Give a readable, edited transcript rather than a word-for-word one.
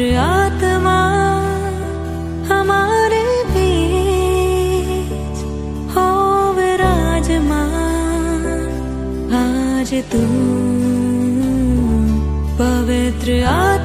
आत्मा हमारे बीच हो विराजमान आज तू पवित्र आत्मा